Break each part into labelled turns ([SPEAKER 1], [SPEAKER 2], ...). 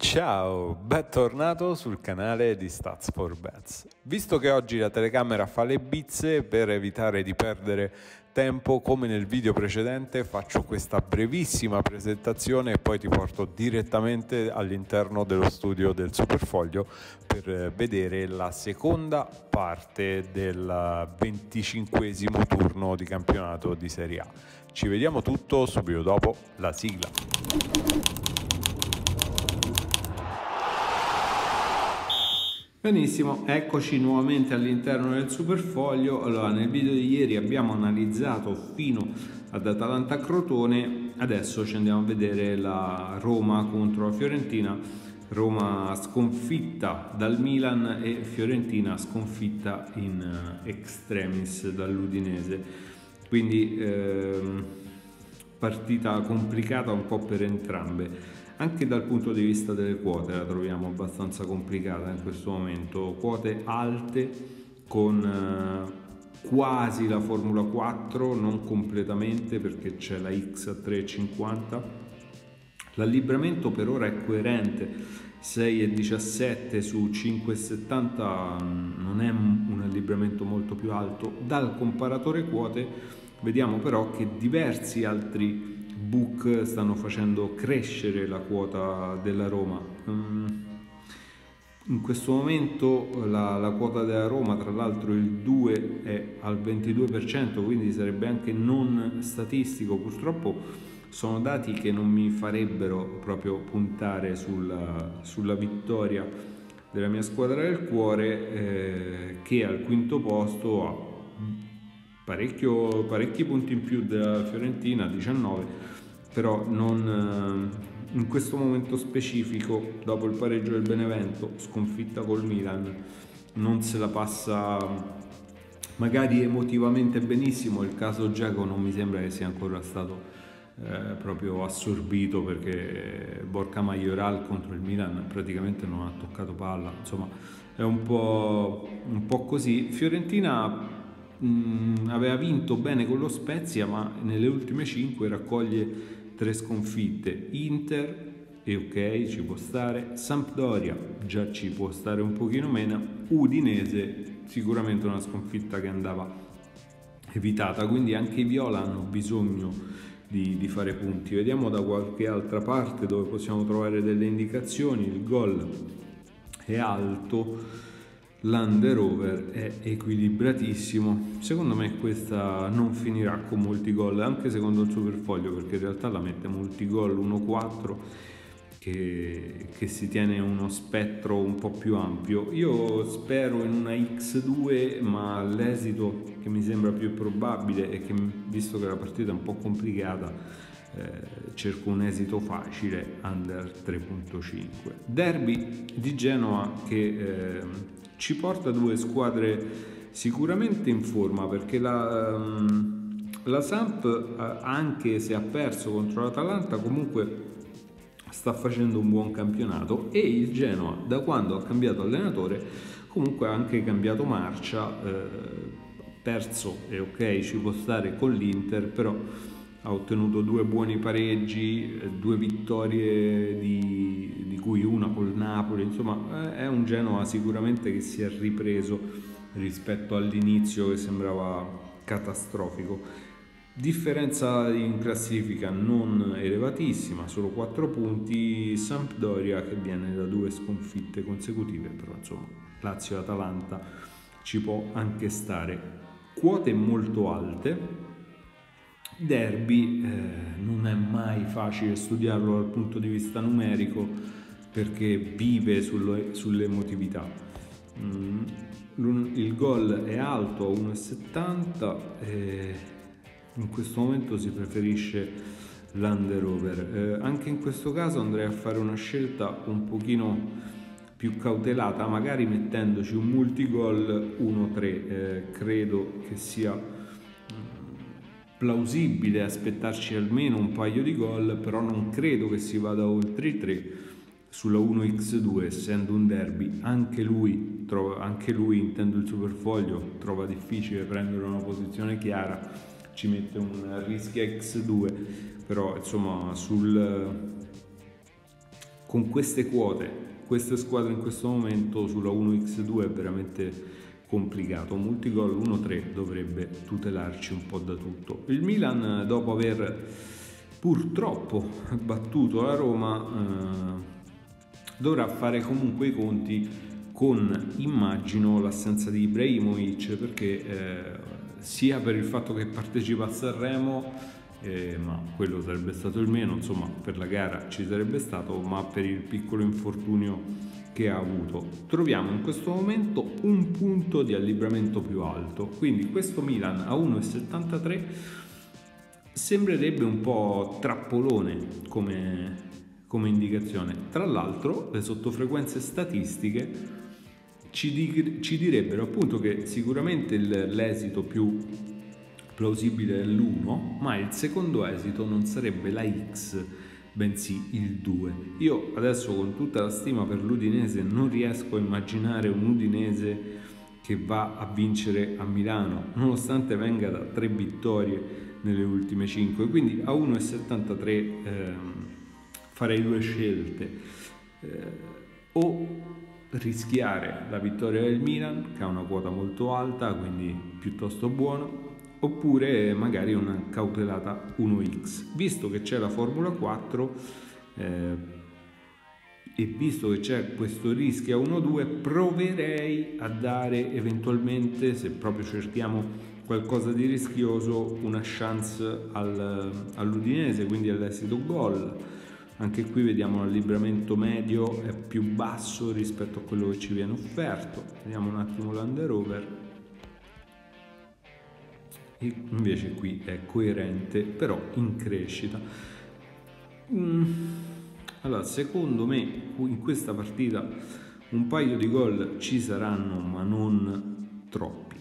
[SPEAKER 1] Ciao, bentornato sul canale di Stats4Bets. Visto che oggi la telecamera fa le bizze, per evitare di perdere tempo, come nel video precedente, faccio questa brevissima presentazione e poi ti porto direttamente all'interno dello studio del Superfoglio per vedere la seconda parte del 25esimo turno di campionato di Serie A. Ci vediamo tutto subito dopo la sigla. Benissimo, eccoci nuovamente all'interno del Superfoglio. Allora, nel video di ieri abbiamo analizzato fino ad Atalanta Crotone, adesso ci andiamo a vedere la Roma contro la Fiorentina. Roma sconfitta dal Milan e Fiorentina sconfitta in extremis dall'Udinese, quindi partita complicata un po' per entrambe. Anche dal punto di vista delle quote la troviamo abbastanza complicata in questo momento, quote alte con quasi la Formula 4, non completamente perché c'è la X a 3,50. L'allibramento per ora è coerente, 6,17 su 5,70 non è un allibramento molto più alto. Dal comparatore quote vediamo però che diversi altri book stanno facendo crescere la quota della Roma. In questo momento la quota della Roma, tra l'altro il 2 è al 22%, quindi sarebbe anche non statistico. Purtroppo sono dati che non mi farebbero proprio puntare sulla vittoria della mia squadra del cuore, che al quinto posto ha parecchi punti in più della Fiorentina, 19, però non in questo momento specifico, dopo il pareggio del Benevento, sconfitta col Milan, non se la passa magari emotivamente benissimo. Il caso Dzeko non mi sembra che sia ancora stato proprio assorbito, perché Borja Mayoral contro il Milan praticamente non ha toccato palla, insomma è un po' così. Fiorentina aveva vinto bene con lo Spezia, ma nelle ultime 5 raccoglie 3 sconfitte. Inter, e ok, ci può stare. Sampdoria già ci può stare un pochino meno. Udinese sicuramente una sconfitta che andava evitata, quindi anche i viola hanno bisogno di fare punti. Vediamo da qualche altra parte dove possiamo trovare delle indicazioni. Il gol è alto, l'under-over è equilibratissimo. Secondo me questa non finirà con molti gol, anche secondo il Superfoglio, perché in realtà la mette multigol 1-4 che si tiene uno spettro un po' più ampio. Io spero in una X2, ma l'esito che mi sembra più probabile è che, visto che la partita è un po' complicata, cerco un esito facile, under 3.5. Derby di Genova che ci porta due squadre sicuramente in forma, perché la Samp, anche se ha perso contro l'Atalanta, comunque sta facendo un buon campionato, e il Genoa, da quando ha cambiato allenatore, comunque ha anche cambiato marcia. Perso e ok, ci può stare con l'Inter, però ha ottenuto 2 buoni pareggi, 2 vittorie di cui una col Napoli. Insomma è un Genoa sicuramente che si è ripreso rispetto all'inizio che sembrava catastrofico. Differenza in classifica non elevatissima, solo 4 punti. Sampdoria che viene da 2 sconfitte consecutive, però insomma Lazio e Atalanta ci può anche stare. Quote molto alte. Derby non è mai facile studiarlo dal punto di vista numerico, perché vive sull'emotività. Il gol è alto a 1,70 e in questo momento si preferisce l'under-over. Anche in questo caso andrei a fare una scelta un pochino più cautelata, magari mettendoci un multigol 1-3. Credo che sia plausibile aspettarci almeno un paio di gol, però non credo che si vada oltre i 3 sulla 1x2, essendo un derby. Anche lui, intendo il Superfoglio, trova difficile prendere una posizione chiara, ci mette un rischio x2, però insomma con queste quote, queste squadre in questo momento sulla 1x2 è veramente complicato. Un multigol 1-3 dovrebbe tutelarci un po' da tutto. Il Milan, dopo aver purtroppo battuto la Roma, dovrà fare comunque i conti con, immagino, l'assenza di Ibrahimovic, perché sia per il fatto che partecipa a Sanremo, ma quello sarebbe stato il meno, insomma per la gara ci sarebbe stato, ma per il piccolo infortunio che ha avuto. Troviamo in questo momento un punto di allibramento più alto, quindi questo Milan a 1,73 sembrerebbe un po' trappolone come indicazione. Tra l'altro le sottofrequenze statistiche ci direbbero appunto che sicuramente l'esito più plausibile è l'1, ma il secondo esito non sarebbe la X, bensì il 2. Io adesso, con tutta la stima per l'Udinese, non riesco a immaginare un Udinese che va a vincere a Milano, nonostante venga da 3 vittorie nelle ultime 5, quindi a 1,73 farei due scelte, o rischiare la vittoria del Milan, che ha una quota molto alta, quindi piuttosto buono, oppure magari una cautelata 1x. Visto che c'è la Formula 4 e visto che c'è questo rischio a 1-2, proverei a dare eventualmente, se proprio cerchiamo qualcosa di rischioso, una chance all'Udinese, quindi all'esito gol. Anche qui vediamo l'allibramento medio è più basso rispetto a quello che ci viene offerto. Vediamo un attimo l'underover, e invece qui è coerente, però in crescita. Allora, secondo me in questa partita un paio di gol ci saranno, ma non troppi.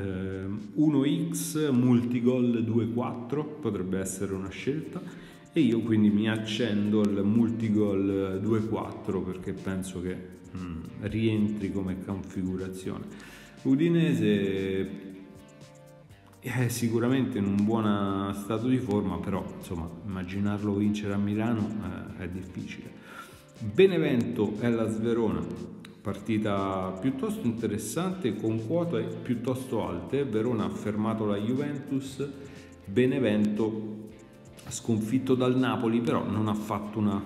[SPEAKER 1] 1x multigol 2-4 potrebbe essere una scelta, e io quindi mi accendo al multigol 2-4 perché penso che rientri come configurazione. Udinese è sicuramente in un buon stato di forma, però insomma immaginarlo vincere a Milano è difficile. Benevento Hellas Verona, partita piuttosto interessante con quote piuttosto alte. Verona ha fermato la Juventus, Benevento sconfitto dal Napoli, però non ha fatto una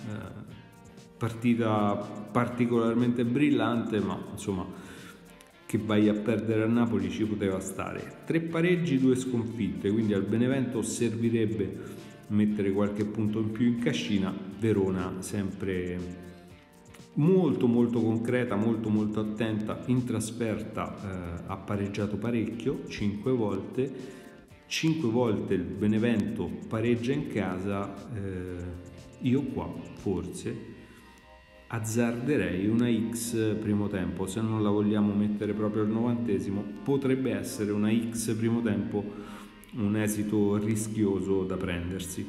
[SPEAKER 1] partita particolarmente brillante, ma insomma che vai a perdere a Napoli ci poteva stare. 3 pareggi, 2 sconfitte, quindi al Benevento servirebbe mettere qualche punto in più in cascina. Verona sempre molto concreta, molto attenta. In trasferta ha pareggiato parecchio, 5 volte il Benevento pareggia in casa. Io qua forse azzarderei una X primo tempo, se non la vogliamo mettere proprio al 90esimo, potrebbe essere una X primo tempo un esito rischioso da prendersi.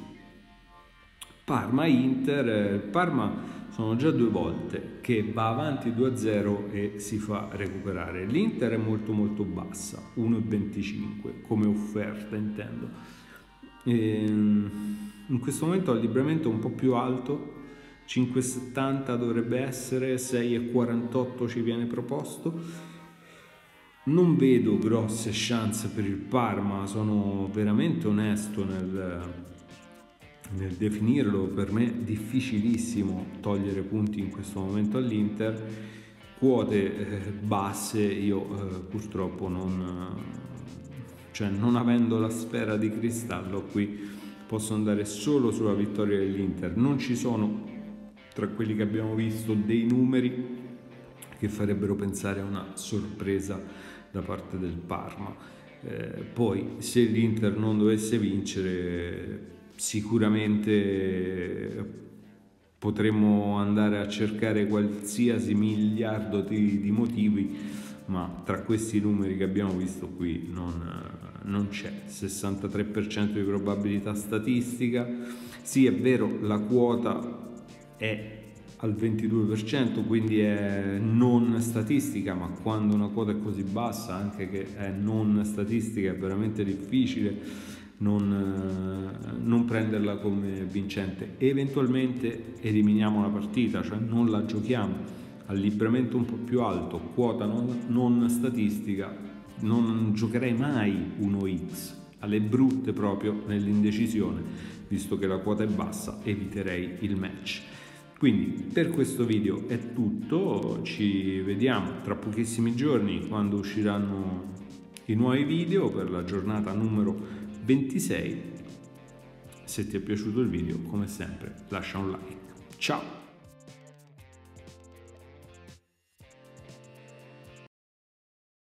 [SPEAKER 1] Parma-Inter, Parma sono già 2 volte che va avanti 2-0 e si fa recuperare. L'Inter è molto bassa, 1,25 come offerta, intendo. In questo momento il allibramento è un po' più alto, 5,70 dovrebbe essere, 6,48 ci viene proposto. Non vedo grosse chance per il Parma, sono veramente onesto nel definirlo. Per me è difficilissimo togliere punti in questo momento all'Inter. Quote basse, io purtroppo non avendo la sfera di cristallo qui posso andare solo sulla vittoria dell'Inter. Non ci sono tra quelli che abbiamo visto dei numeri che farebbero pensare a una sorpresa da parte del Parma. Poi se l'Inter non dovesse vincere, sicuramente potremmo andare a cercare qualsiasi miliardo di motivi, ma tra questi numeri che abbiamo visto qui non c'è. 63% di probabilità statistica. Sì, è vero, la quota è al 22%, quindi è non statistica, ma quando una quota è così bassa, anche che è non statistica, è veramente difficile non prenderla come vincente. Eventualmente eliminiamo la partita, cioè non la giochiamo. Allibramento un po' più alto, quota non statistica, non giocherei mai 1x, alle brutte proprio nell'indecisione, visto che la quota è bassa eviterei il match. Quindi per questo video è tutto, ci vediamo tra pochissimi giorni quando usciranno i nuovi video per la giornata numero 26. Se ti è piaciuto il video, come sempre lascia un like. Ciao!